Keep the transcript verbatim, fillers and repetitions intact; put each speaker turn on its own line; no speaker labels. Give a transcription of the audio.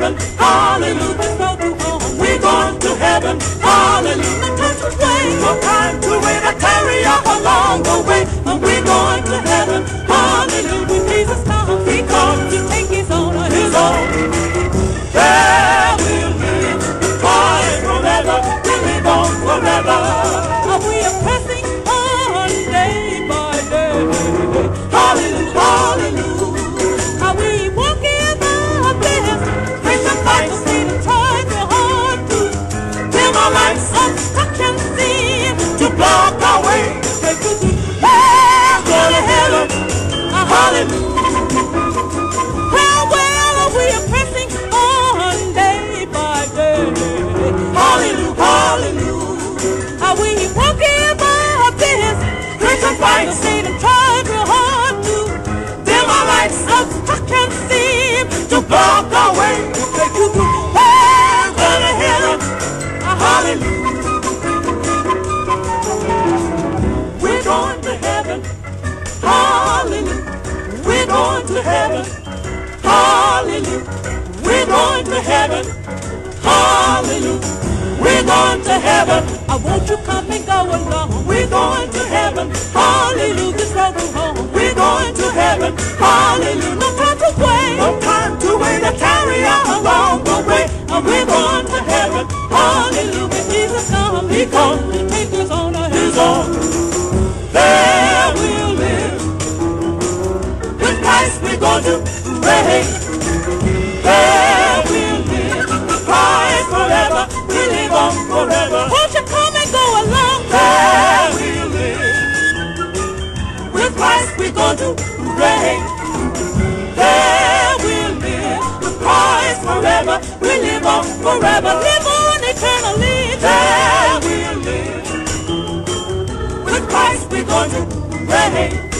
heaven, hallelujah. So we're going to heaven, hallelujah. No time to wait, I tarry along the way. And we're going to heaven, hallelujah. Jesus comes, he comes to take his own, his own. There we'll live, forever, we'll live on forever. And we are pressing on day by day. Hallelujah, hallelujah. And we walking up this, Christian fight to see the tries so hard to dim our lights, obstruction seem to block our way. Well, go to heaven, hallelujah. Well, well, we are pressing on day by day. Hallelujah, hallelujah. Are we walking up this Christian fight to see the tries so hard to dim our lights, obstruction seem to block our way. Well, go to heaven, hallelujah. We're going to heaven, hallelujah. We're going to heaven, hallelujah. We're going to heaven, hallelujah. We're going to heaven. I want you come and go along. We're going to heaven, hallelujah. This road to home. We're going to heaven, hallelujah. No time to wait, no time to wait. I carry along the way. And we're going to heaven, hallelujah. Jesus comes, he comes to take his own, his own. There we'll live. With Christ we're going to reign. There we'll live. With Christ forever. We live on forever. Won't you come and go along? There we'll live. With Christ we're going to reign. There we'll live. With Christ forever. We live on forever. Live on eternally. There we'll live. With Christ we're going to reign.